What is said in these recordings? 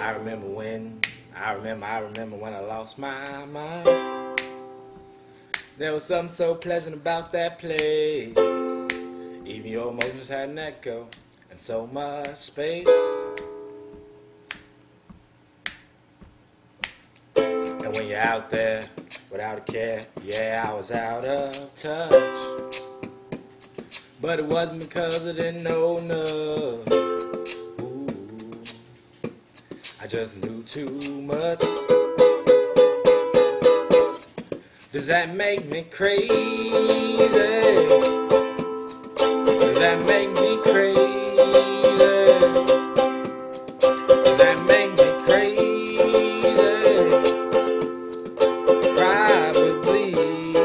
I remember when I lost my mind. There was something so pleasant about that place. Even your emotions had an echo and so much space. And when you're out there without a care, yeah, I was out of touch. But it wasn't because I didn't know enough. Ooh, I just knew too much. Does that make me crazy? Does that make me crazy? Does that make me crazy? Probably.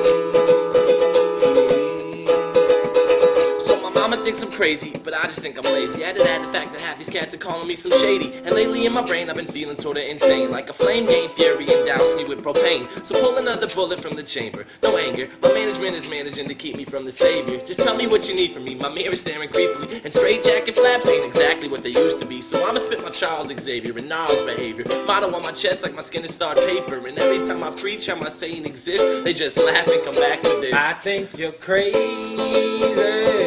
So my mama thinks I'm crazy, but I just think I'm lazy. Add to that the fact that half these cats are calling me some shady. And lately in my brain I've been feeling sorta insane, like a flame gained fury and doused me with propane. So pull another bullet from the chamber, no anger. My management is managing to keep me from the savior. Just tell me what you need from me, my mirror staring creepily. And straight jacket flaps ain't exactly what they used to be. So I'ma spit my Charles Xavier and Gnarls behavior. Motto on my chest like my skin is starred paper. And every time I preach how my saying exists, they just laugh and come back with this: I think you're crazy.